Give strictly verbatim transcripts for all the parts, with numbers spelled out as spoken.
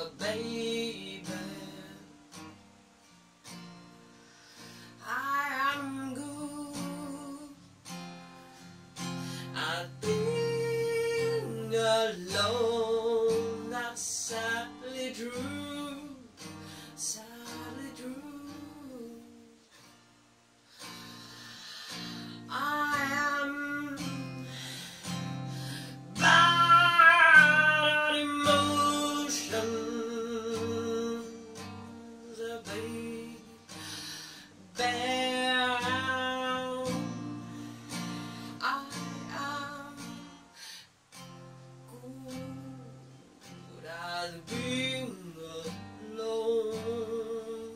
but baby, I am good. I've been alone, that's sadly true, sadly true. I am bad emotions, baby, bound. I am good at being alone,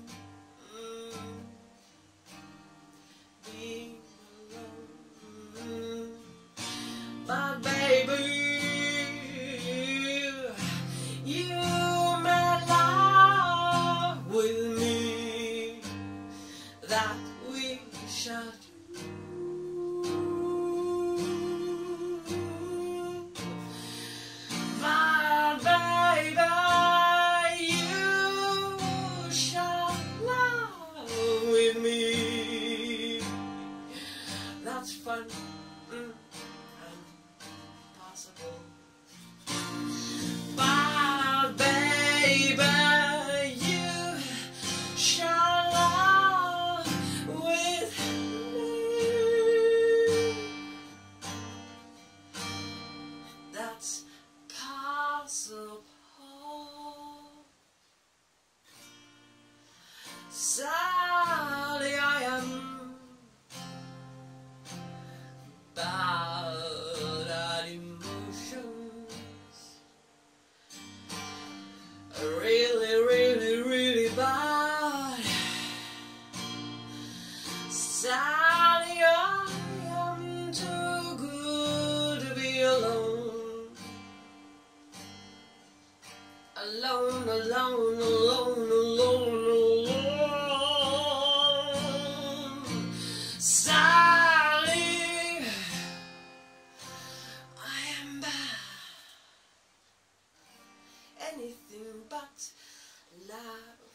being alone. But baby, you made love with me, that we shall do. But baby, you shall love with me, that's fun. Mm. Possible. But baby, you shall love with me, that's possible. Sadly I am bad at emotions, really, really, really bad. Sadly I am too good to be alone, alone, alone, alone, alone, alone. Sadly anything but love.